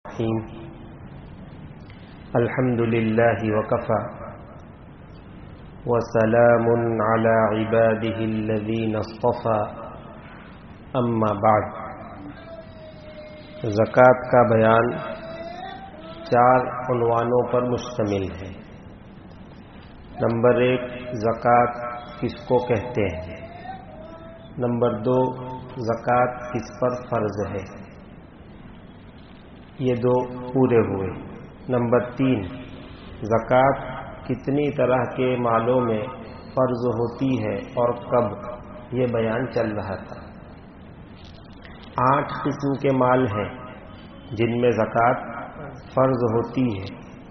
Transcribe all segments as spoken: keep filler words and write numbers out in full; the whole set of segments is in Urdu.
الرحيم الحمد لله وكفى وسلام على عباده الذين اصطفى اما بعد. زکوٰۃ کا بیان چار عنوانوں پر مشتمل ہے. نمبر ایک، زکوٰۃ کس کو کہتے ہیں. نمبر دو، زکوٰۃ کس پر فرض ہے. یہ دو پورے ہوئے. نمبر تین، زکوٰۃ کتنی طرح کے مالوں میں فرض ہوتی ہے اور کب، یہ بیان چل رہا تھا. آٹھ قسم کے مال ہیں جن میں زکوٰۃ فرض ہوتی ہے.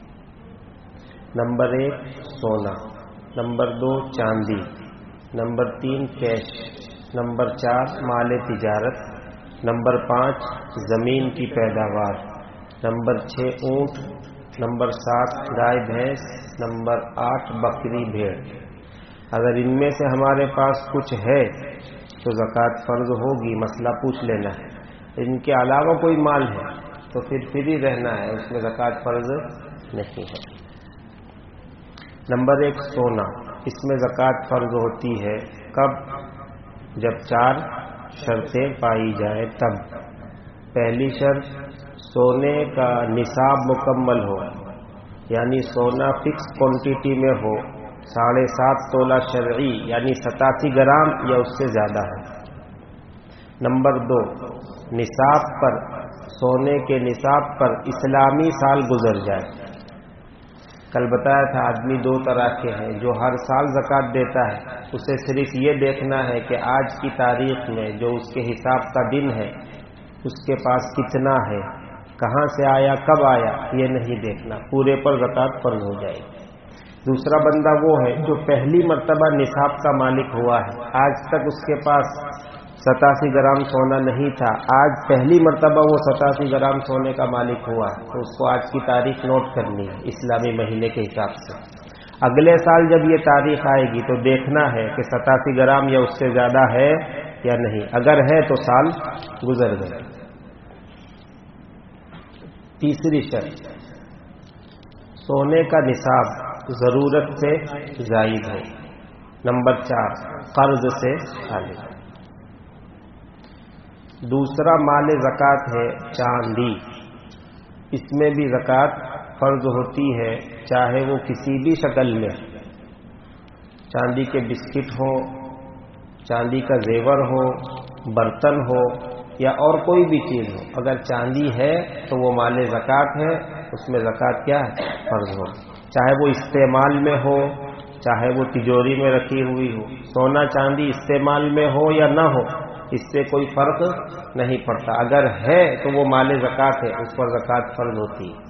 نمبر ایک، سونا. نمبر دو، چاندی. نمبر تین، کیش. نمبر چار، مال تجارت. نمبر پانچ، زمین کی پیداوار. نمبر چھ، اونٹ. نمبر سات، گائے بھینس. نمبر آٹھ، بکری بھیڑ. اگر ان میں سے ہمارے پاس کچھ ہے تو زکوٰۃ فرض ہوگی، مسئلہ پوچھ لینا ہے. ان کے علاوہ کوئی مال ہے تو پھر فری رہنا ہے، اس میں زکوٰۃ فرض نہیں ہے. نمبر ایک، سونا. اس میں زکوٰۃ فرض ہوتی ہے کب؟ جب چار شرطیں پائی جائیں تب. پہلی شرط، سونے کا نصاب مکمل ہو، یعنی سونا فکس کوانٹٹی میں ہو، ساڑھے سات تولہ شرعی یعنی ستاسی گرام یا اس سے زیادہ ہے. نمبر دو، نصاب پر، سونے کے نصاب پر اسلامی سال گزر جائے. کل بتایا تھا آدمی دو طرح کے ہیں. جو ہر سال زکوٰۃ دیتا ہے اسے صرف یہ دیکھنا ہے کہ آج کی تاریخ میں جو اس کے حساب کا دن ہے اس کے پاس کتنا ہے، کہاں سے آیا، کب آیا، یہ نہیں دیکھنا، پورے پر زکوٰۃ فرض ہو جائے گی. دوسرا بندہ وہ ہے جو پہلی مرتبہ نصاب کا مالک ہوا ہے، آج تک اس کے پاس ستاسی گرام سونا نہیں تھا، آج پہلی مرتبہ وہ ستاسی گرام سونے کا مالک ہوا ہے، تو اس کو آج کی تاریخ نوٹ کرنی ہے اسلامی مہینے کے حساب سے. اگلے سال جب یہ تاریخ آئے گی تو دیکھنا ہے کہ ستاسی گرام یا اس سے زیادہ ہے یا نہیں. اگر ہے تو سال گزر گئے. تیسری شرط، سونے کا نصاب ضرورت سے زائد ہے. نمبر چار، قرض سے خالی. دوسرا مال زکوٰۃ ہے چاندی. اس میں بھی زکوٰۃ فرض ہوتی ہے، چاہے وہ کسی بھی شکل میں، چاندی کے بسکٹ ہو، چاندی کا زیور ہو، برتن ہو یا اور کوئی بھی چیز ہو. اگر چاندی ہے تو وہ مال زکوٰۃ ہے، اس میں زکوٰۃ کیا ہے؟ فرض ہو. چاہے وہ استعمال میں ہو، چاہے وہ تجوری میں رکھی ہوئی ہو. سونا چاندی استعمال میں ہو یا نہ ہو، اس سے کوئی فرق نہیں پڑتا. اگر ہے تو وہ مال زکوٰۃ ہے، اس پر زکوٰۃ فرض ہوتی ہے.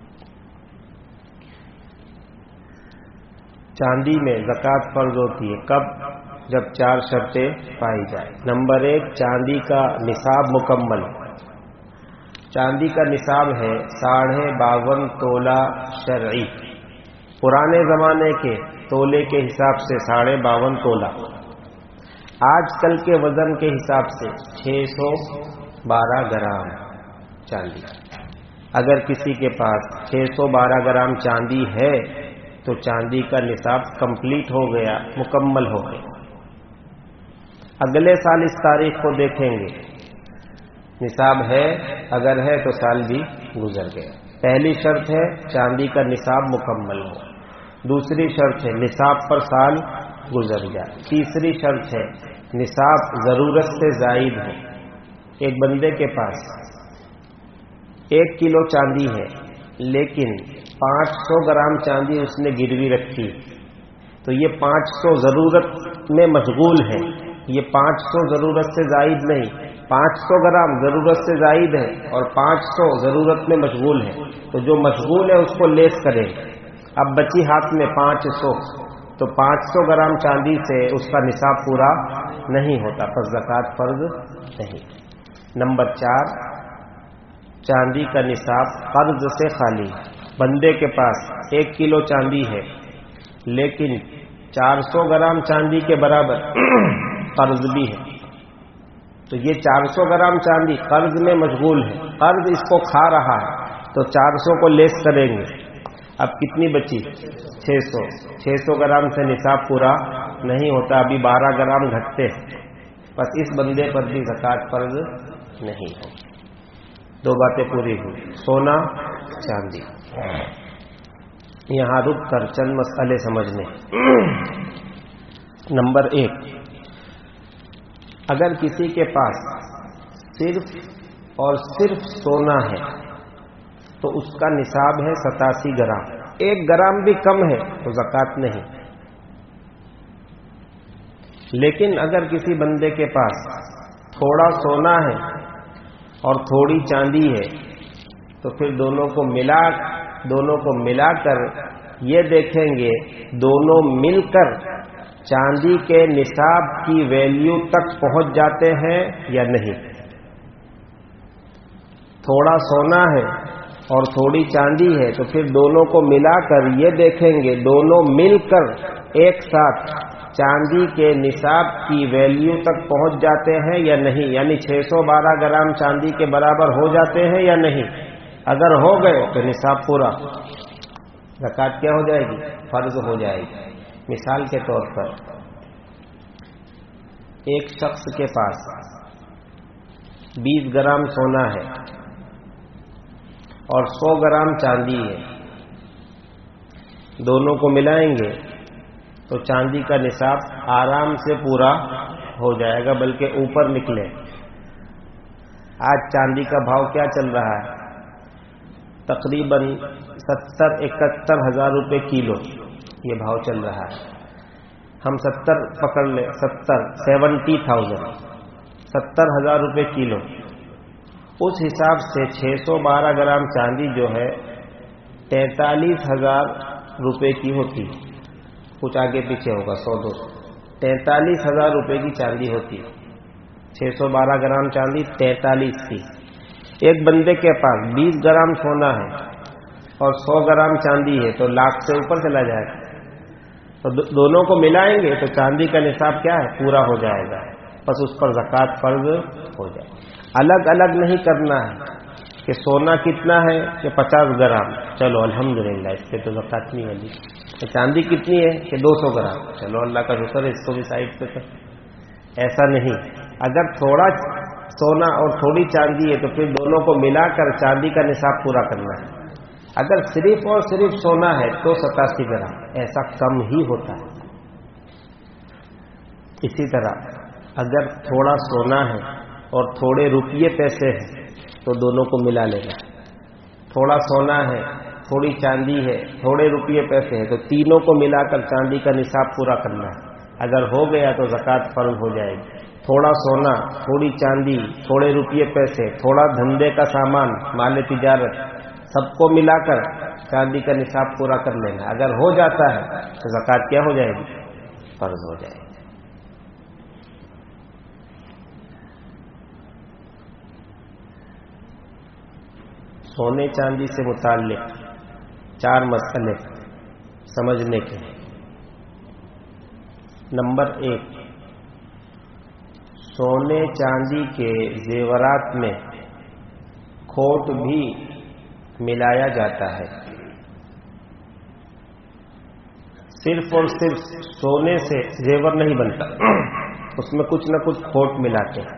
چاندی میں زکوٰۃ فرض ہوتی ہے کب؟ جب چار شرطیں پائی جائیں. نمبر ایک، چاندی کا نصاب مکمل. چاندی کا نصاب ہے ساڑھے باون تولہ شرعی. پرانے زمانے کے تولے کے حساب سے ساڑھے باون تولہ. آج کل کے وزن کے حساب سے چھ سو بارہ گرام چاندی. اگر کسی کے پاس چھ سو بارہ گرام چاندی ہے تو چاندی کا نصاب کمپلیٹ ہو گیا، مکمل ہو گیا. اگلے سال اس تاریخ کو دیکھیں گے، نصاب ہے، اگر ہے تو سال بھی گزر گیا. پہلی شرط ہے چاندی کا نصاب مکمل ہو. دوسری شرط ہے نصاب پر سال گزر جائے. تیسری شرط ہے نصاب ضرورت سے زائد ہے. ایک بندے کے پاس ایک کلو چاندی ہے لیکن پانچ سو گرام چاندی اس نے گروی رکھی، تو یہ پانچ سو ضرورت میں مشغول ہے. یہ پانچ سو ضرورت سے زائد نہیں، پانچ سو گرام ضرورت سے زائد ہے اور پانچ سو ضرورت میں مشغول ہے. تو جو مشغول ہے اس کو لیس کریں. اب بچی ہاتھ میں پانچ سو، تو پانچ سو گرام چاندی سے اس کا نصاب پورا نہیں ہوتا، پس زکوٰۃ فرض نہیں. نمبر چار، چاندی کا نصاب قرض سے خالی. بندے کے پاس ایک کلو چاندی ہے لیکن چار سو گرام چاندی کے برابر قرض بھی ہے، تو یہ چار سو گرام چاندی قرض میں مشغول ہے، قرض اس کو کھا رہا ہے، تو چار سو کو لیس کریں گے، اب کتنی بچی؟ چھ سو چھ سو گرام سے نصاب پورا نہیں ہوتا، ابھی بارہ گرام گھٹتے ہیں، بس اس بندے پر بھی زکوٰۃ فرض نہیں ہے۔ دو باتیں پوری ہوئی، سونا چاندی۔ یہاں رک کر چند مسئلے سمجھنے۔ نمبر ایک، اگر کسی کے پاس صرف اور صرف سونا ہے تو اس کا نصاب ہے ستاسی گرام، ایک گرام بھی کم ہے تو زکوٰۃ نہیں۔ لیکن اگر کسی بندے کے پاس تھوڑا سونا ہے اور تھوڑی چاندی ہے تو پھر دونوں کو ملا دونوں کو ملا کر یہ دیکھیں گے دونوں مل کر چاندی کے نصاب کی ویلیو تک پہنچ جاتے ہیں یا نہیں۔ تھوڑا سونا ہے اور تھوڑی چاندی ہے تو پھر دونوں کو ملا کر یہ دیکھیں گے دونوں مل کر ایک ساتھ چاندی کے نصاب کی ویلیو تک پہنچ جاتے ہیں یا نہیں، یعنی چھ سو بارہ گرام چاندی کے برابر ہو جاتے ہیں یا نہیں۔ اگر ہو گئے تو نصاب پورا، زکوٰۃ کیا ہو جائے گی؟ فرض ہو جائے گی۔ مثال کے طور پر ایک شخص کے پاس بیس گرام سونا ہے اور سو گرام چاندی ہے، دونوں کو ملائیں گے تو چاندی کا نصاب آرام سے پورا ہو جائے گا، بلکہ اوپر نکلے۔ آج چاندی کا بھاؤ کیا چل رہا ہے؟ تقریباً ستر اکہتر ہزار روپے کلو یہ بھاؤ چل رہا ہے۔ ہم ستر پکڑ لیں، ستر سیونٹی تھاؤزینڈ ستر ہزار روپے کلو۔ اس حساب سے چھ سو بارہ گرام چاندی جو ہے تینتالیس ہزار روپے کی ہوتی، کچھ آگے پیچھے ہوگا، سو دو سو تینتالیس ہزار روپے کی چاندی ہوتی۔ چھ سو بارہ گرام چاندی تینتالیس کی۔ ایک بندے کے پاس بیس گرام سونا ہے اور سو گرام چاندی ہے تو لاکھ سے اوپر چلا جائے گا، تو دونوں کو ملائیں گے تو چاندی کا نصاب کیا ہے؟ پورا ہو جائے گا، بس اس پر زکوٰۃ فرض ہو جائے۔ الگ الگ نہیں کرنا ہے کہ سونا کتنا ہے کہ پچاس گرام، چلو الحمدللہ اس پہ تو زکوٰۃ نہیں ہوگی۔ چاندی کتنی ہے کہ دو سو گرام، چلو اللہ کا شکر ہے اس کو بھی سائڈ پہ کر۔ ایسا نہیں، اگر تھوڑا سونا اور تھوڑی چاندی ہے تو پھر دونوں کو ملا کر چاندی کا نصاب پورا کرنا ہے۔ اگر صرف اور صرف سونا ہے تو ستاسی گرام، ایسا کم ہی ہوتا ہے۔ اسی طرح اگر تھوڑا سونا ہے اور تھوڑے روپیے پیسے ہیں تو دونوں کو ملا لینا۔ تھوڑا سونا ہے، تھوڑی چاندی ہے، تھوڑے روپیے پیسے ہیں تو تینوں کو ملا کر چاندی کا نصاب پورا کرنا ہے۔ اگر ہو گیا تو زکوٰۃ فرض ہو جائے گی۔ تھوڑا سونا، تھوڑی چاندی، تھوڑے روپیے پیسے، تھوڑا دھندے کا سامان، مال تجارت، سب کو ملا کر چاندی کا نصاب پورا کر لینا۔ اگر ہو جاتا ہے تو زکوٰۃ کیا ہو جائے گی؟ فرض ہو جائے گی۔ سونے چاندی سے متعلق چار مسئلے سمجھنے کے ہیں۔ نمبر ایک، سونے چاندی کے زیورات میں کھوٹ بھی ملایا جاتا ہے۔ صرف اور صرف سونے سے زیور نہیں بنتا، اس میں کچھ نہ کچھ کھوٹ ملاتے ہیں۔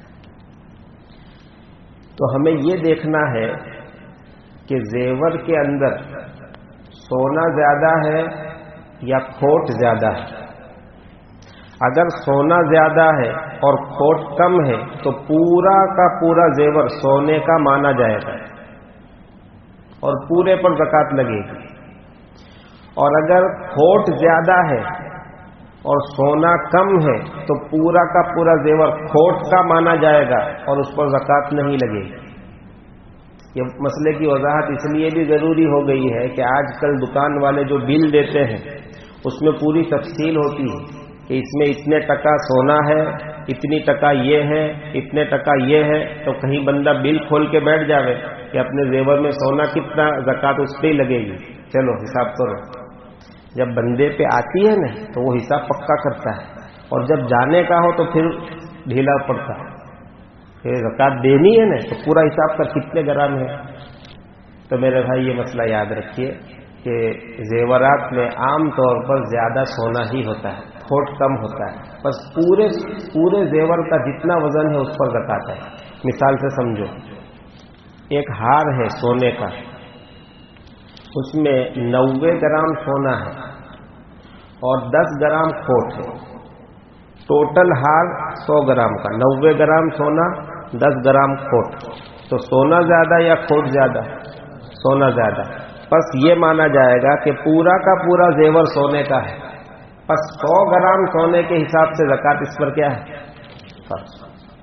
تو ہمیں یہ دیکھنا ہے کہ زیور کے اندر سونا زیادہ ہے یا کھوٹ زیادہ ہے۔ اگر سونا زیادہ ہے اور کھوٹ کم ہے تو پورا کا پورا زیور سونے کا مانا جائے گا اور پورے پر زکوٰۃ لگے گی۔ اور اگر کھوٹ زیادہ ہے اور سونا کم ہے تو پورا کا پورا زیور کھوٹ کا مانا جائے گا اور اس پر زکوٰۃ نہیں لگے گی۔ یہ مسئلے کی وضاحت اس لیے بھی ضروری ہو گئی ہے کہ آج کل دکان والے جو بل دیتے ہیں اس میں پوری تفصیل ہوتی ہے کہ اس میں اتنے ٹکا سونا ہے، اتنی ٹکا یہ ہے، اتنے ٹکا یہ ہے، تو کہیں بندہ بل کھول کے بیٹھ جاوے کہ اپنے زیور میں سونا کتنا، زکوٰۃ اس پہ ہی لگے گی، چلو حساب کرو۔ جب بندے پہ آتی ہے نا تو وہ حساب پکا کرتا ہے، اور جب جانے کا ہو تو پھر ڈھیلا پڑتا ہے۔ پھر زکوٰۃ دینی ہے نا تو پورا حساب کر کتنے گرام ہے۔ تو میرے بھائی یہ مسئلہ یاد رکھیے کہ زیورات میں عام طور پر زیادہ سونا ہی ہوتا ہے، کھوٹ کم ہوتا ہے، بس پورے پورے زیور کا جتنا وزن ہے اس پر زکات ہے۔ مثال سے سمجھو، ایک ہار ہے سونے کا، اس میں نوے گرام سونا ہے اور دس گرام کھوٹ ہے، ٹوٹل ہار سو گرام کا، نوے گرام سونا دس گرام کھوٹ، تو سونا زیادہ یا کھوٹ زیادہ؟ سونا زیادہ۔ بس یہ مانا جائے گا کہ پورا کا پورا زیور سونے کا ہے، بس سو گرام سونے کے حساب سے زکات اس پر کیا ہے؟ فرض۔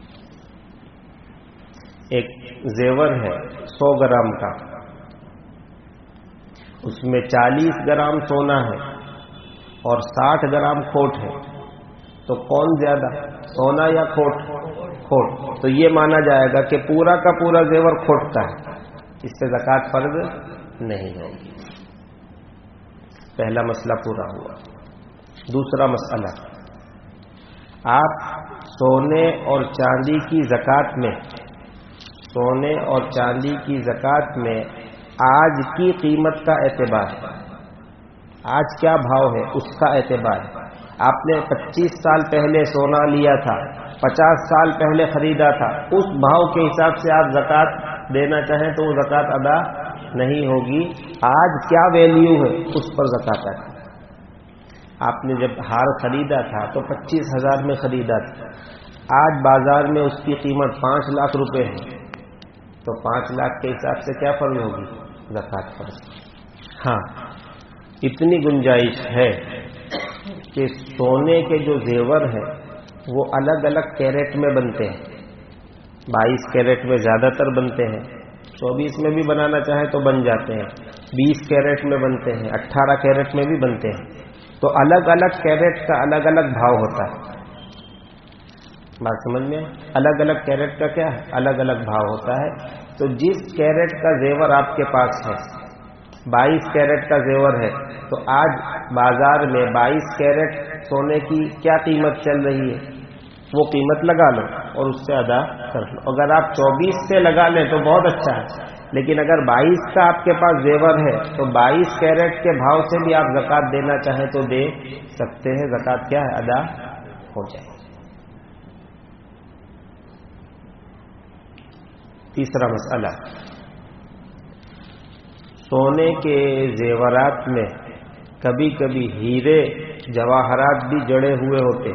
ایک زیور ہے سو گرام کا، اس میں چالیس گرام سونا ہے اور ساٹھ گرام کھوٹ ہے، تو کون زیادہ، سونا یا کھوٹ؟ کھوٹ۔ تو یہ مانا جائے گا کہ پورا کا پورا زیور کھوٹ کا ہے، اس سے زکات فرض نہیں ہوگی۔ پہلا مسئلہ پورا ہوا۔ دوسرا مسئلہ، آپ سونے اور چاندی کی زکات میں سونے اور چاندی کی زکات میں آج کی قیمت کا اعتبار ہے، آج کیا بھاؤ ہے اس کا اعتبار ہے۔ آپ نے پچیس سال پہلے سونا لیا تھا، پچاس سال پہلے خریدا تھا، اس بھاؤ کے حساب سے آپ زکات دینا چاہیں تو وہ زکات ادا نہیں ہوگی۔ آج کیا ویلیو ہے اس پر زکات ہے۔ آپ نے جب ہار خریدا تھا تو پچیس ہزار میں خریدا تھا، آج بازار میں اس کی قیمت پانچ لاکھ روپے ہے، تو پانچ لاکھ کے حساب سے کیا فرض ہوگی؟ زکات فرض۔ ہاں، اتنی گنجائش ہے کہ سونے کے جو زیور ہیں وہ الگ الگ کیرٹ میں بنتے ہیں، بائیس کیرٹ میں زیادہ تر بنتے ہیں، چوبیس میں بھی بنانا چاہے تو بن جاتے ہیں، بیس کیرٹ میں بنتے ہیں، اٹھارہ کیرٹ میں بھی بنتے ہیں، تو الگ الگ کیرٹ کا الگ الگ بھاؤ ہوتا ہے۔ بات سمجھ میں؟ الگ الگ کیرٹ کا کیا ہے؟ الگ الگ بھاؤ ہوتا ہے۔ تو جس کیرٹ کا زیور آپ کے پاس ہے، بائیس کیرٹ کا زیور ہے، تو آج بازار میں بائیس کیرٹ سونے کی کیا قیمت چل رہی ہے، وہ قیمت لگا لو اور اس سے ادا کر لو۔ اگر آپ چوبیس سے لگا لیں تو بہت اچھا ہے، لیکن اگر بائیس کا آپ کے پاس زیور ہے تو بائیس کیرٹ کے بھاؤ سے بھی آپ زکات دینا چاہیں تو دے سکتے ہیں، زکات کیا ہے؟ ادا ہو جائے۔ تیسرا مسئلہ، سونے کے زیورات میں کبھی کبھی ہیرے جواہرات بھی جڑے ہوئے ہوتے۔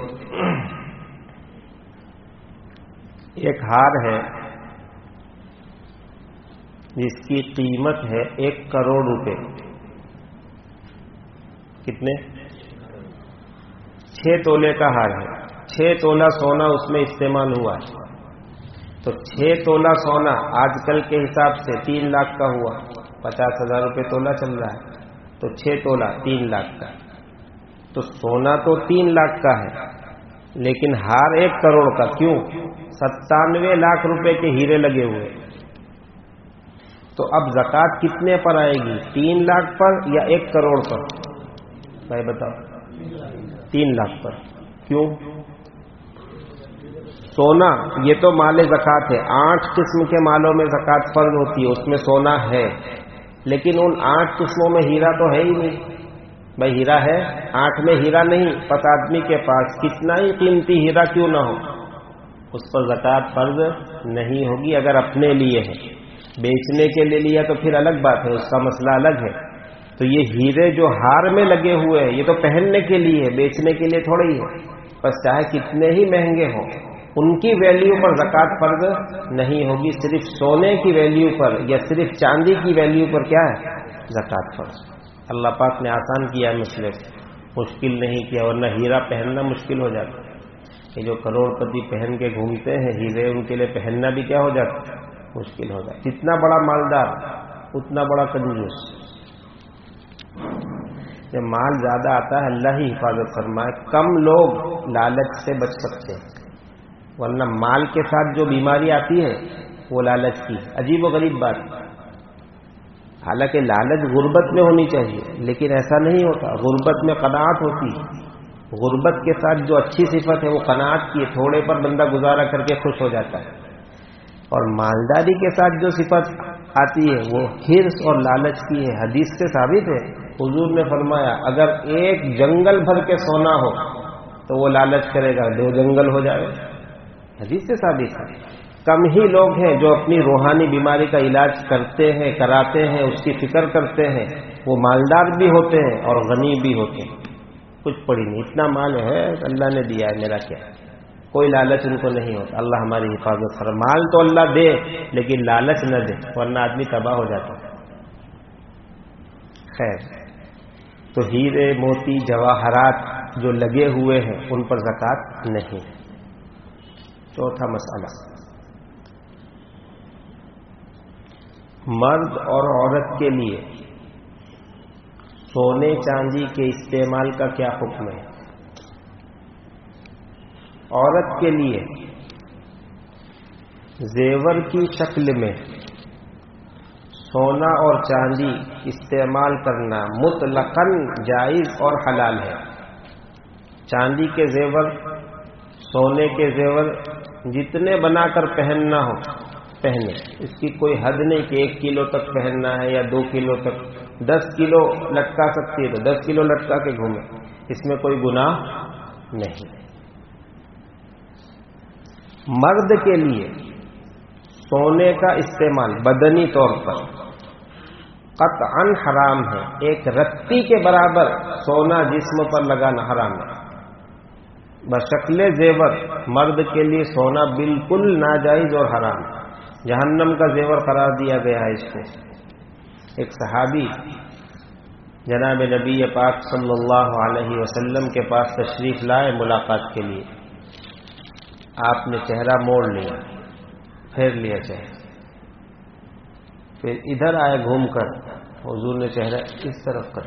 ایک ہار ہے جس کی قیمت ہے ایک کروڑ روپے، کتنے؟ چھ تولے کا ہار ہے، چھ تولا سونا اس میں استعمال ہوا ہے، تو چھ تولا سونا آج کل کے حساب سے تین لاکھ کا ہوا، پچاس ہزار روپے تولا چل رہا ہے، تو چھ تولا تین لاکھ کا، تو سونا تو تین لاکھ کا ہے لیکن ہار ایک کروڑ کا، کیوں؟ ستانوے لاکھ روپے کے ہیرے لگے ہوئے، تو اب زکات کتنے پر آئے گی؟ تین لاکھ پر یا ایک کروڑ پر؟ بھائی بتاؤ۔ تین لاکھ پر۔ کیوں؟ سونا یہ تو مال زکات ہے، آٹھ قسم کے مالوں میں زکات فرض ہوتی ہے، اس میں سونا ہے، لیکن ان آٹھ قسموں میں ہیرا تو ہے ہی نہیں۔ بھائی ہیرا ہے، آٹھ میں ہیرا نہیں، پس آدمی کے پاس کتنا ہی قیمتی ہیرا کیوں نہ ہو، اس پر زکات فرض نہیں ہوگی اگر اپنے لیے ہے۔ بیچنے کے لیے لیا تو پھر الگ بات ہے، اس کا مسئلہ الگ ہے۔ تو یہ ہیرے جو ہار میں لگے ہوئے ہیں یہ تو پہننے کے لیے ہے، بیچنے کے لیے تھوڑا ہی ہے، بس چاہے کتنے ہی مہنگے ہوں ان کی ویلیو پر زکات فرض نہیں ہوگی، صرف سونے کی ویلیو پر یا صرف چاندی کی ویلیو پر کیا ہے؟ زکات فرض۔ اللہ پاک نے آسان کیا ہے مسئلے کو، مشکل نہیں کیا، ورنہ ہیرا پہننا مشکل ہو جاتا۔ یہ جو کروڑ پتی پہن کے گھومتے ہیں ہیرے، ان کے لیے پہننا بھی کیا ہو جاتا؟ مشکل ہو جاتا۔ جتنا بڑا مالدار اتنا بڑا کنجوس۔ جب مال زیادہ آتا ہے اللہ ہی حفاظت فرمائے، کم لوگ لالچ سے بچ سکتے ہیں، ورنہ مال کے ساتھ جو بیماری آتی ہے وہ لالچ کی۔ عجیب و غریب بات، حالانکہ لالچ غربت میں ہونی چاہیے لیکن ایسا نہیں ہوتا، غربت میں قناعت ہوتی ہے۔ غربت کے ساتھ جو اچھی صفت ہے وہ قناعت کی ہے، تھوڑے پر بندہ گزارا کر کے خوش ہو جاتا ہے، اور مالداری کے ساتھ جو صفت آتی ہے وہ ہرس اور لالچ کی ہے. حدیث سے ثابت ہے. حضور نے فرمایا اگر ایک جنگل بھر کے سونا ہو تو وہ لالچ کرے گا دو جنگل ہو جائے. حدیث سے ثابت ہے. کم ہی لوگ ہیں جو اپنی روحانی بیماری کا علاج کرتے ہیں، کراتے ہیں، اس کی فکر کرتے ہیں. وہ مالدار بھی ہوتے ہیں اور غنی بھی ہوتے ہیں. کچھ پڑی نہیں، اتنا مال ہے اللہ نے دیا ہے، میرا کیا. کوئی لالچ ان کو نہیں ہوتا. اللہ ہماری حفاظت کرے. مال تو اللہ دے لیکن لالچ نہ دے ورنہ آدمی تباہ ہو جاتا ہے. خیر، تو ہیرے موتی جواہرات جو لگے ہوئے ہیں ان پر زکوٰۃ نہیں. چوتھا مسئلہ، مرد اور عورت کے لیے سونے چاندی کے استعمال کا کیا حکم ہے؟ عورت کے لیے زیور کی شکل میں سونا اور چاندی استعمال کرنا مطلقاً جائز اور حلال ہے. چاندی کے زیور، سونے کے زیور جتنے بنا کر پہننا ہو پہنے. اس کی کوئی حد نہیں کہ ایک کلو تک پہننا ہے یا دو کلو تک. دس کلو لٹکا سکتی ہے تو دس کلو لٹکا کے گھومے، اس میں کوئی گناہ نہیں. مرد کے لیے سونے کا استعمال بدنی طور پر قطعاً حرام ہے. ایک رتی کے برابر سونا جسم پر لگانا حرام ہے. بشکل زیور مرد کے لیے سونا بالکل ناجائز اور حرام. جہنم کا زیور قرار دیا گیا ہے اس کو. ایک صحابی جناب نبی پاک صلی اللہ علیہ وسلم کے پاس تشریف لائے ملاقات کے لیے. آپ نے چہرہ موڑ لیا، پھیر لیا چہرہ، پھر ادھر آئے گھوم کر. حضور نے چہرہ اس طرف کر.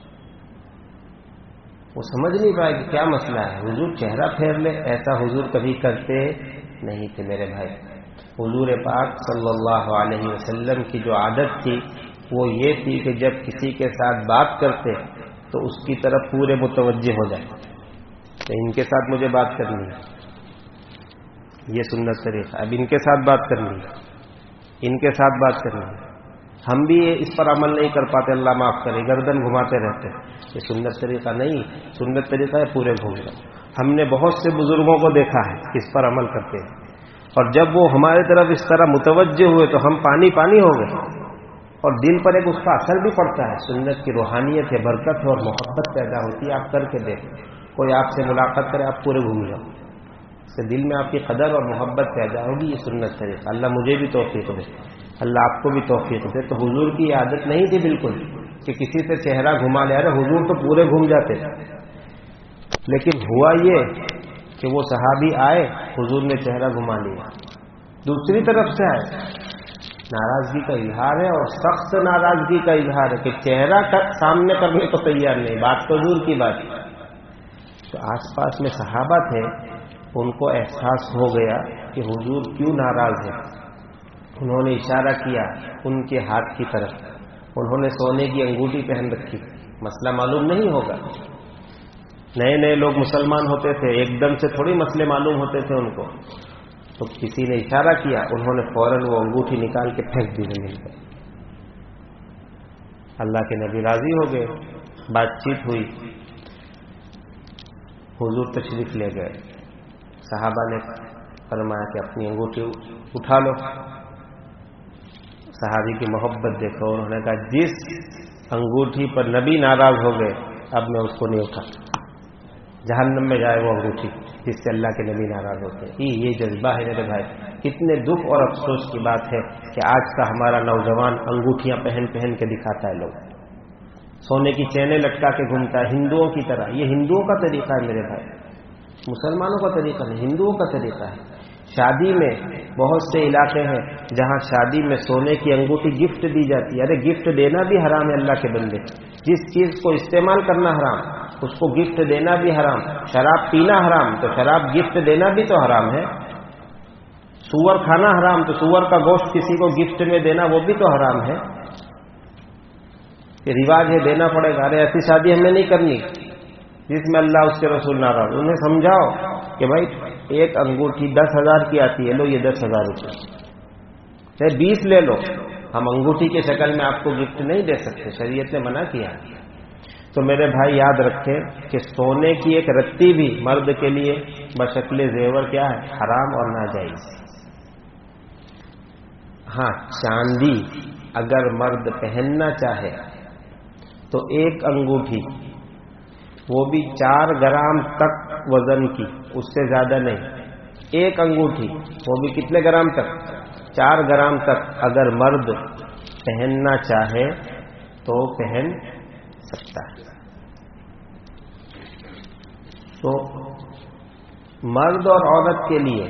وہ سمجھ نہیں پائے کہ کیا مسئلہ ہے. حضور چہرہ پھیر لے، ایسا حضور کبھی کرتے نہیں تھے میرے بھائی. حضور پاک صلی اللہ علیہ وسلم کی جو عادت تھی وہ یہ تھی کہ جب کسی کے ساتھ بات کرتے تو اس کی طرف پورے متوجہ ہو جائے کہ ان کے ساتھ مجھے بات کرنی ہے. یہ سنت طریقہ. اب ان کے ساتھ بات کرنی ہے، ان کے ساتھ بات کرنی ہے. ہم بھی اس پر عمل نہیں کر پاتے، اللہ معاف کرے، گردن گھماتے رہتے. یہ سنت طریقہ نہیں. سنت طریقہ ہے پورے گھومنا. ہم نے بہت سے بزرگوں کو دیکھا ہے اس پر عمل کرتے ہیں، اور جب وہ ہماری طرف اس طرح متوجہ ہوئے تو ہم پانی پانی ہو گئے، اور دل پر ایک اس کا اثر بھی پڑتا ہے. سنت کی روحانیت ہے، برکت ہے اور محبت پیدا ہوتی ہے. آپ کر کے دیکھیں. کوئی آپ سے ملاقات کرے، آپ پورے گھوم جاؤ، اس سے دل میں آپ کی قدر اور محبت پیدا ہوگی. یہ سنت طریقہ. اللہ مجھے بھی توفیق دے، اللہ آپ کو بھی توفیق دے. تو حضور کی عادت نہیں تھی بالکل کہ کسی سے چہرہ گھما لے. ارے حضور تو پورے گھوم جاتے. لیکن ہوا یہ کہ وہ صحابی آئے، حضور نے چہرہ گھما لیا. دوسری طرف سے آئے، ناراضگی کا اظہار ہے اور سخت ناراضگی کا اظہار ہے کہ چہرہ سامنے کرنے کو تیار نہیں. بات تو دور کی بات. تو آس پاس میں صحابہ تھے، ان کو احساس ہو گیا کہ حضور کیوں ناراض ہے. انہوں نے اشارہ کیا ان کے ہاتھ کی طرف. انہوں نے سونے کی انگوٹھی پہن رکھی. مسئلہ معلوم نہیں ہوگا. نئے نئے لوگ مسلمان ہوتے تھے، ایک دم سے تھوڑی مسئلے معلوم ہوتے تھے ان کو. تو کسی نے اشارہ کیا، انہوں نے فوراً وہ انگوٹھی نکال کے پھینک دی زمین پر. اللہ کے نبی راضی ہو گئے. بات چیت ہوئی، حضور تشریف لے گئے. صحابہ نے فرمایا کہ اپنی انگوٹھی اٹھا لو. صحابی کی محبت دیکھو. انہوں نے کہا جس انگوٹھی پر نبی ناراض ہو گئے اب میں اس کو نہیں اٹھا. جہنم میں جائے وہ انگوٹھی جس سے اللہ کے نبی ناراض ہوتے ہیں. یہ جذبہ ہے میرے بھائی. کتنے دکھ اور افسوس کی بات ہے کہ آج کا ہمارا نوجوان انگوٹھیاں پہن پہن کے دکھاتا ہے. لوگ سونے کی چینیں لٹکا کے گھومتا ہے ہندوؤں کی طرح. یہ ہندوؤں کا طریقہ ہے میرے بھائی، مسلمانوں کا طریقہ نہیں، ہندوؤں کا طریقہ ہے. شادی میں بہت سے علاقے ہیں جہاں شادی میں سونے کی انگوٹھی گفٹ دی جاتی ہے. ارے گفٹ دینا بھی حرام ہے اللہ کے بندے. جس چیز کو استعمال کرنا حرام اس کو گفٹ دینا بھی حرام. شراب پینا حرام تو شراب گفٹ دینا بھی تو حرام ہے. سور کھانا حرام تو سور کا گوشت کسی کو گفٹ میں دینا وہ بھی تو حرام ہے. کہ رواج ہے دینا پڑے گا. ارے ایسی شادی ہمیں نہیں کرنی جس میں اللہ اس کے رسول ناراض. انہیں سمجھاؤ کہ بھائی ایک انگوٹھی دس ہزار کی آتی ہے، لو یہ دس ہزار روپے، چاہے بیس لے لو، ہم انگوٹھی کے شکل میں آپ کو گفٹ نہیں دے سکتے، شریعت نے منع کیا۔ تو میرے بھائی یاد رکھیں کہ سونے کی ایک رتی بھی مرد کے لیے بشکل زیور کیا ہے؟ حرام اور ناجائز۔ ہاں، چاندی اگر مرد پہننا چاہے تو ایک انگوٹھی، وہ بھی چار گرام تک وزن کی، اس سے زیادہ نہیں، ایک انگوٹھی وہ بھی کتنے گرام تک؟ چار گرام تک اگر مرد پہننا چاہے تو پہن سکتا ہے۔ تو مرد اور عورت کے لیے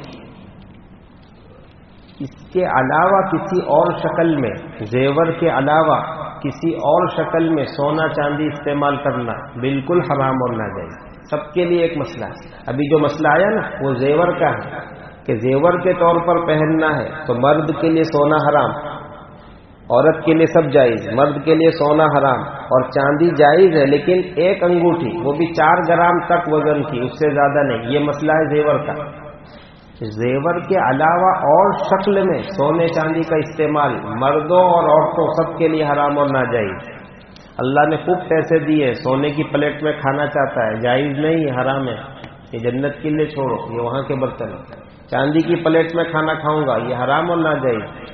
اس کے علاوہ کسی اور شکل میں، زیور کے علاوہ کسی اور شکل میں سونا چاندی استعمال کرنا بالکل حرام اور ناجائز۔ سب کے لیے ایک مسئلہ ہے۔ ابھی جو مسئلہ آیا نا وہ زیور کا ہے کہ زیور کے طور پر پہننا ہے تو مرد کے لیے سونا حرام، عورت کے لیے سب جائز، مرد کے لیے سونا حرام اور چاندی جائز ہے، لیکن ایک انگوٹھی وہ بھی چار گرام تک وزن کی، اس سے زیادہ نہیں۔ یہ مسئلہ ہے زیور کا۔ زیور کے علاوہ اور شکل میں سونے چاندی کا استعمال مردوں اور عورتوں سب کے لیے حرام اور ناجائز۔ اللہ نے خوب پیسے دیے، سونے کی پلیٹ میں کھانا چاہتا ہے، جائز نہیں، حرام ہے، یہ جنت کے لیے چھوڑو، یہ وہاں کے برتن۔ چاندی کی پلیٹ میں کھانا کھاؤں گا، یہ حرام اور ناجائز،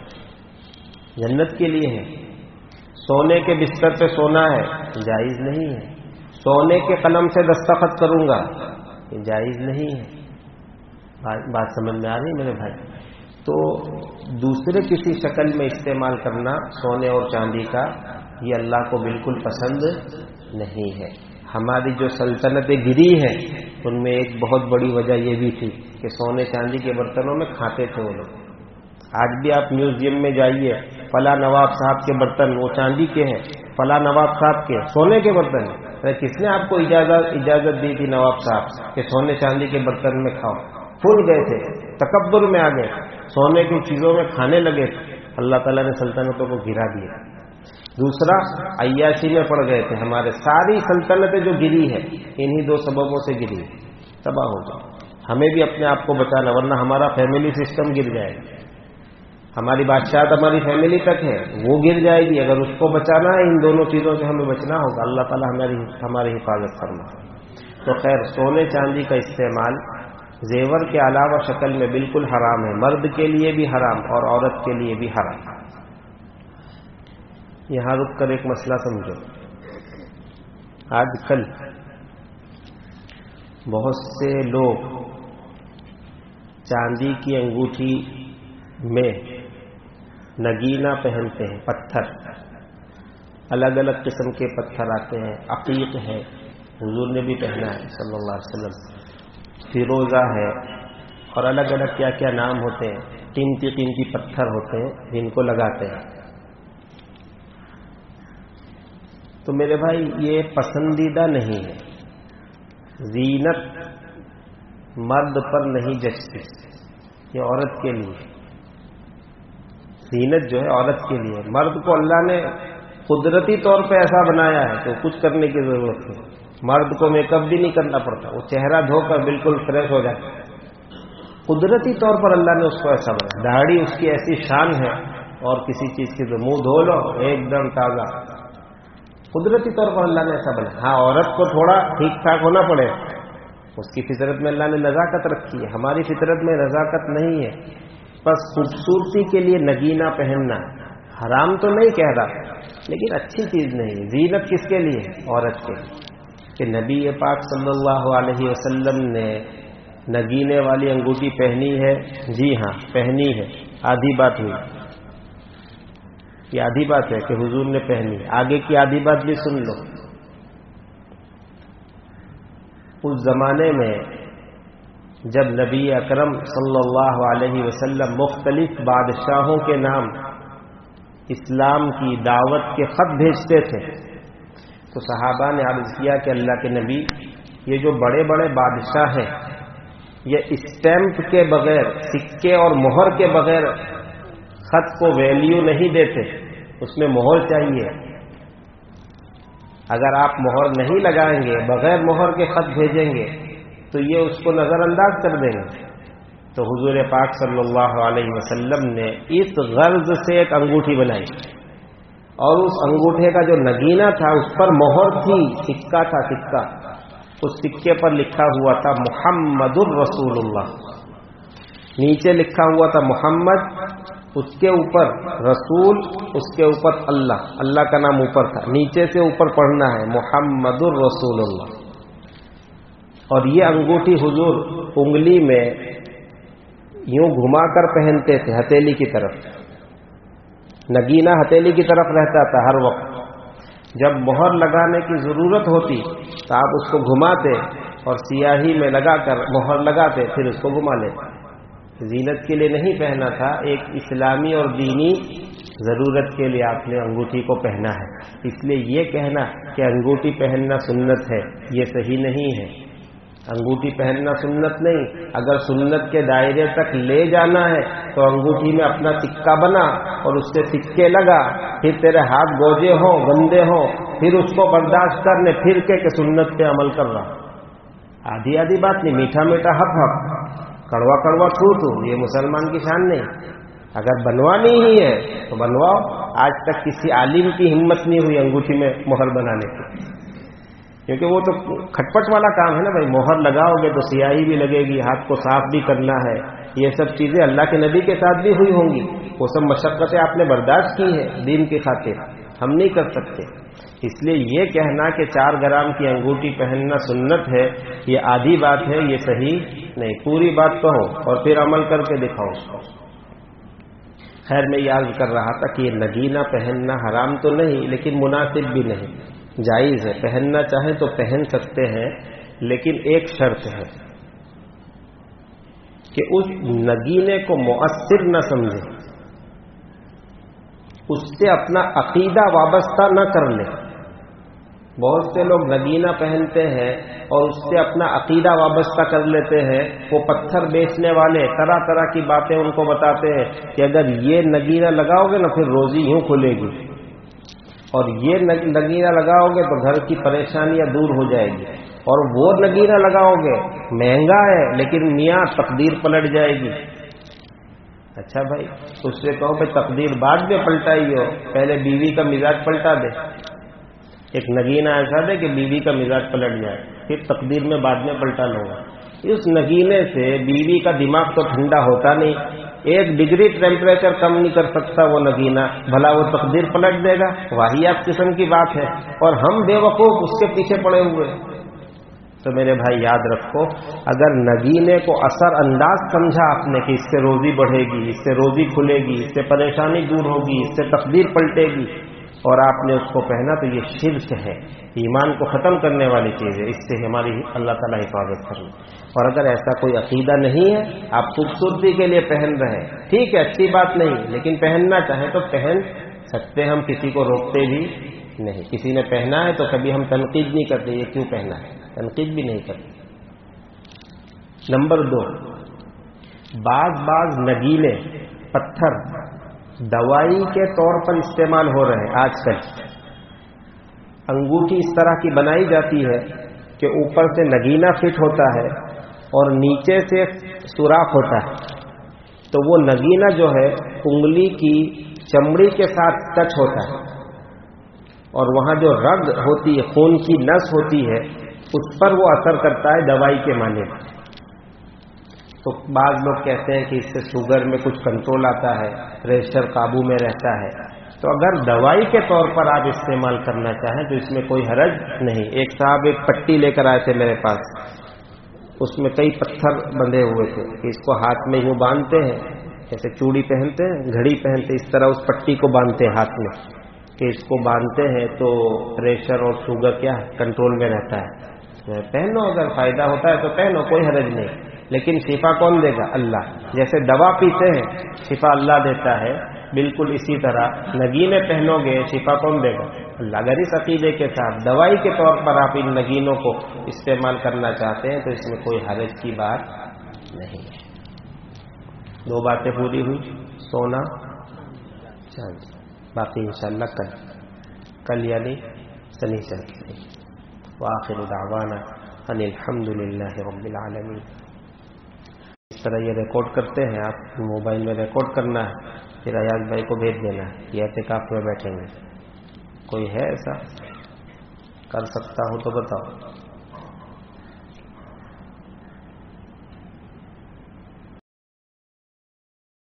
جنت کے لیے ہے۔ سونے کے بستر پہ سونا ہے، جائز نہیں ہے۔ سونے کے قلم سے دستخط کروں گا، یہ جائز نہیں ہے۔ بات سمجھ میں آ رہی ہے میرے بھائی؟ تو دوسرے کسی شکل میں استعمال کرنا سونے اور چاندی کا، یہ اللہ کو بالکل پسند نہیں ہے۔ ہماری جو سلطنتیں گری ہیں ان میں ایک بہت بڑی وجہ یہ بھی تھی کہ سونے چاندی کے برتنوں میں کھاتے تھے وہ لوگ۔ آج بھی آپ میوزیم میں جائیے، فلاں نواب صاحب کے برتن وہ چاندی کے ہیں، فلاں نواب صاحب کے سونے کے برتن ہیں۔ کس نے آپ کو اجازت اجازت دی تھی نواب صاحب کہ سونے چاندی کے برتن میں کھاؤ؟ پھول گئے تھے، تکبر میں آ گئے، سونے کی چیزوں میں کھانے لگے، اللہ تعالیٰ نے سلطنتوں کو گرا دیا۔ دوسرا، عیاشی میں پڑ گئے تھے، ہمارے ساری سلطنتیں جو گری ہے انہی دو سببوں سے گری، تباہ ہو گئی۔ ہمیں بھی اپنے آپ کو بچانا، ورنہ ہمارا فیملی سسٹم گر جائے گا۔ ہماری بادشاہت ہماری فیملی تک ہے، وہ گر جائے گی۔ اگر اس کو بچانا ہے، ان دونوں چیزوں سے ہمیں بچنا ہوگا۔ اللہ تعالیٰ ہماری ہماری حفاظت کرنا۔ تو خیر، سونے چاندی کا استعمال زیور کے علاوہ شکل میں بالکل حرام ہے، مرد کے لیے بھی حرام اور عورت کے لیے بھی حرام۔ یہاں رک کر ایک مسئلہ سمجھو۔ آج کل بہت سے لوگ چاندی کی انگوٹھی میں نگینا پہنتے ہیں، پتھر، الگ الگ قسم کے پتھر آتے ہیں، عقیق ہے، حضور نے بھی پہنا ہے صلی اللہ علیہ وسلم، فیروزہ ہے، اور الگ الگ کیا کیا نام ہوتے ہیں، قیمتی قیمتی پتھر ہوتے ہیں جن کو لگاتے ہیں۔ تو میرے بھائی یہ پسندیدہ نہیں ہے، زینت مرد پر نہیں جچتی، یہ عورت کے لیے، زینت جو ہے عورت کے لیے۔ مرد کو اللہ نے قدرتی طور پہ ایسا بنایا ہے تو کچھ کرنے کی ضرورت نہیں، مرد کو میک اپ بھی نہیں کرنا پڑتا، وہ چہرہ دھو کر بالکل فریش ہو جاتا ہے۔ قدرتی طور پر اللہ نے اس کو ایسا بنایا، داڑھی اس کی ایسی شان ہے، اور کسی چیز کی تو منہ دھو لو ایک دم تازہ، قدرتی طور پر اللہ نے ایسا بنایا۔ ہاں، عورت کو تھوڑا ٹھیک ٹھاک ہونا پڑے، اس کی فطرت میں اللہ نے نزاکت رکھی ہے، ہماری فطرت میں نزاکت نہیں ہے۔ بس خوبصورتی کے لیے نگینا پہننا حرام تو نہیں کہہ رہا، لیکن اچھی چیز نہیں۔ زینت کس کے لیے؟ عورت کے لیے، کہ نبی پاک صلی اللہ علیہ وسلم نے نگینے والی انگوٹھی پہنی ہے؟ جی ہاں پہنی ہے، آدھی بات ہوئی، یہ آدھی بات ہے کہ حضور نے پہنی، آگے کی آدھی بات بھی سن لو۔ اس زمانے میں جب نبی اکرم صلی اللہ علیہ وسلم مختلف بادشاہوں کے نام اسلام کی دعوت کے خط بھیجتے تھے تو صحابہ نے عرض کیا کہ اللہ کے نبی، یہ جو بڑے بڑے بادشاہ ہیں یہ اسٹیمپ کے بغیر، سکے اور مہر کے بغیر خط کو ویلیو نہیں دیتے، اس میں مہر چاہیے۔ اگر آپ مہر نہیں لگائیں گے، بغیر مہر کے خط بھیجیں گے تو یہ اس کو نظر انداز کر دیں گے۔ تو حضور پاک صلی اللہ علیہ وسلم نے اس غرض سے ایک انگوٹھی بنائی، اور اس انگوٹھے کا جو نگینہ تھا اس پر مہر تھی، سکہ تھا، سکہ، اس سکے پر لکھا ہوا تھا محمد الرسول اللہ، نیچے لکھا ہوا تھا محمد، اس کے اوپر رسول، اس کے اوپر اللہ، اللہ کا نام اوپر تھا، نیچے سے اوپر پڑھنا ہے محمد الرسول اللہ۔ اور یہ انگوٹھی حضور انگلی میں یوں گھما کر پہنتے تھے ہتھیلی کی طرف، نگینہ ہتھیلی کی طرف رہتا تھا ہر وقت، جب مہر لگانے کی ضرورت ہوتی تو آپ اس کو گھماتے اور سیاہی میں لگا کر مہر لگاتے، پھر اس کو گھما لیتے۔ زینت کے لیے نہیں پہنا تھا، ایک اسلامی اور دینی ضرورت کے لیے آپ نے انگوٹھی کو پہنا ہے۔ اس لیے یہ کہنا کہ انگوٹھی پہننا سنت ہے، یہ صحیح نہیں ہے۔ انگوٹھی پہننا سنت نہیں، اگر سنت کے دائرے تک لے جانا ہے تو انگوٹھی میں اپنا سکہ بنا اور اس سے سکے لگا، پھر تیرے ہاتھ گوجے ہوں، گندے ہوں، پھر اس کو برداشت کرنے، پھر کے کہ سنت پہ عمل کر رہا۔ آدھی آدھی بات نہیں، میٹھا میٹھا حق حق، کڑوا کڑوا تھو تو، یہ مسلمان کی شان نہیں۔ اگر بنوانی ہی ہے تو بنواؤ۔ آج تک کسی عالم کی ہمت نہیں ہوئی انگوٹھی میں مہر بنانے کی، کیونکہ وہ تو کھٹپٹ والا کام ہے نا بھائی، مہر لگاؤ گے تو سیاہی بھی لگے گی، ہاتھ کو صاف بھی کرنا ہے، یہ سب چیزیں اللہ کے نبی کے ساتھ بھی ہوئی ہوں گی، وہ سب مشقتیں آپ نے برداشت کی ہیں دین کی خاطر، ہم نہیں کر سکتے۔ اس لیے یہ کہنا کہ چار گرام کی انگوٹھی پہننا سنت ہے، یہ آدھی بات ہے، یہ صحیح نہیں، پوری بات کہو اور پھر عمل کر کے دکھاؤ۔ خیر میں یہ عرض کر رہا تھا کہ یہ نگینہ پہننا حرام تو نہیں، لیکن مناسب بھی نہیں، جائز ہے، پہننا چاہیں تو پہن سکتے ہیں، لیکن ایک شرط ہے کہ اس نگینے کو مؤثر نہ سمجھے، اس سے اپنا عقیدہ وابستہ نہ کر لے۔ بہت سے لوگ نگینہ پہنتے ہیں اور اس سے اپنا عقیدہ وابستہ کر لیتے ہیں، وہ پتھر بیچنے والے طرح طرح کی باتیں ان کو بتاتے ہیں کہ اگر یہ نگینہ لگاؤ گے نا پھر روزی یوں کھلے گی، اور یہ نگینہ لگاؤ گے تو گھر کی پریشانیاں دور ہو جائے گی، اور وہ نگینہ لگاؤ گے مہنگا ہے لیکن میاں تقدیر پلٹ جائے گی۔ اچھا بھائی، اس سے کہو کہ تقدیر بعد میں پلٹائی ہو، پہلے بیوی کا مزاج پلٹا دے، ایک نگینہ ایسا دے کہ بیوی کا مزاج پلٹ جائے، پھر تقدیر میں بعد میں پلٹا لوں گا۔ اس نگینے سے بیوی کا دماغ تو ٹھنڈا ہوتا نہیں، ایک ڈگری ٹیمپریچر کم نہیں کر سکتا وہ نگینہ، بھلا وہ تقدیر پلٹ دے گا؟ واہیات قسم کی بات ہے، اور ہم بے وقوف اس کے پیچھے پڑے ہوئے۔ تو میرے بھائی یاد رکھو، اگر نگینے کو اثر انداز سمجھا آپ نے کہ اس سے روزی بڑھے گی، اس سے روزی کھلے گی، اس سے پریشانی دور ہوگی، اس سے تقدیر پلٹے گی، اور آپ نے اس کو پہنا، تو یہ شرک ہے، ایمان کو ختم کرنے والی چیز ہے، اس سے ہماری اللہ تعالیٰ حفاظت کرے۔ اور اگر ایسا کوئی عقیدہ نہیں ہے، آپ خوبصورتی کے لیے پہن رہے ہیں، ٹھیک ہے، اچھی بات نہیں، لیکن پہننا چاہیں تو پہن سکتے، ہم کسی کو روکتے بھی نہیں۔ کسی نے پہنا ہے تو کبھی ہم تنقید نہیں کرتے یہ کیوں پہنا ہے، تنقید بھی نہیں کرتے۔ نمبر دو، بعض بعض نگینے پتھر دوائی کے طور پر استعمال ہو رہے ہیں آج کل۔ انگوٹھی اس طرح کی بنائی جاتی ہے کہ اوپر سے نگینہ فٹ ہوتا ہے اور نیچے سے سوراخ ہوتا ہے، تو وہ نگینہ جو ہے انگلی کی چمڑی کے ساتھ ٹچ ہوتا ہے، اور وہاں جو رگ ہوتی ہے، خون کی نس ہوتی ہے، اس پر وہ اثر کرتا ہے دوائی کے معنی میں۔ تو بعض لوگ کہتے ہیں کہ اس سے شوگر میں کچھ کنٹرول آتا ہے، پریشر قابو میں رہتا ہے، تو اگر دوائی کے طور پر آپ استعمال کرنا چاہیں تو اس میں کوئی حرج نہیں۔ ایک صاحب ایک پٹی لے کر آئے تھے میرے پاس، اس میں کئی پتھر بندھے ہوئے تھے کہ اس کو ہاتھ میں یوں باندھتے ہیں، جیسے چوڑی پہنتے ہیں، گھڑی پہنتے، اس طرح اس پٹی کو باندھتے ہیں ہاتھ میں، کہ اس کو باندھتے ہیں تو پریشر اور شوگر کیا ہے کنٹرول میں رہتا ہے۔ پہنو، اگر فائدہ ہوتا ہے تو پہنو، کوئی حرج نہیں، لیکن شفا کون دے گا؟ اللہ۔ جیسے دوا پیتے ہیں شفا اللہ دیتا ہے، بالکل اسی طرح نگینے پہنو گے شفا کون دے گا؟ اللہ۔ اگر اس عقیدے کے ساتھ دوائی کے طور پر آپ ان نگینوں کو استعمال کرنا چاہتے ہیں تو اس میں کوئی حرج کی بات نہیں ہے۔ دو باتیں پوری ہوئی، سونا چاند، باقی انشاءاللہ کل کل یعنی سنیچر کے دن۔ وآخر دعوانا ان الحمد للہ رب العالمین۔ اس طرح یہ ریکارڈ کرتے ہیں، آپ موبائل میں ریکارڈ کرنا ہے، پھر ایاز بھائی کو بھیج دینا ہے، یہ اعتکاف میں بیٹھیں گے۔ کوئی ہے ایسا کر سکتا ہو تو بتاؤ۔